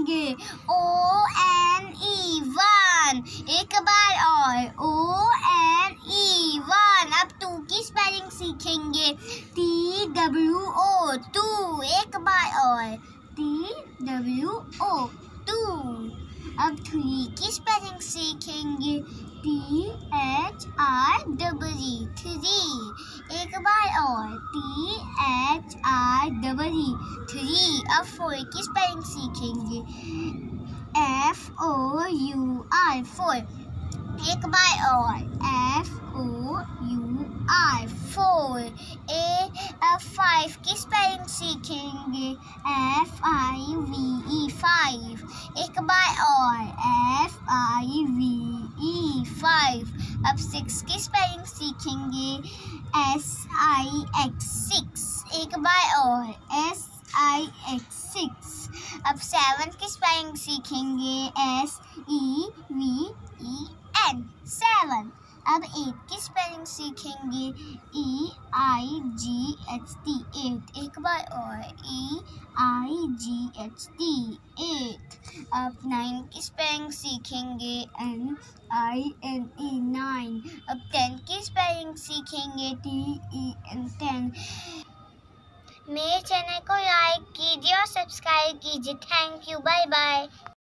सीखेंगे। ONE one, एक बार और ONE वन। अब टू की स्पेलिंग सीखेंगे। TWO टू, एक बार और TWO टू। अब थ्री की स्पेलिंग सीखेंगे। THREE थ्री, एक बार और THREE थ्री। अब फोर की स्पेलिंग सीखेंगे। FOUR फोर, एक बार और FOUR फोर। अब फाइव की स्पेलिंग सीखेंगे। FIVE फाइव, एक बार और FIVE फाइव। अब सिक्स की स्पेलिंग सीखेंगे। SIX सिक्स, एक बार और SIX सिक्स। अब सेवन की स्पेलिंग सीखेंगे। SEVEN seven. अब एट की स्पेलिंग सीखेंगे। EIGHT एट, एक बार और EIGHT एट। अब नाइन की स्पेलिंग सीखेंगे। NINE nine. अब 10 की स्पेलिंग सीखेंगे। TEN 10। मेरे चैनल को लाइक कीजिए और सब्सक्राइब कीजिए। Thank you, bye bye.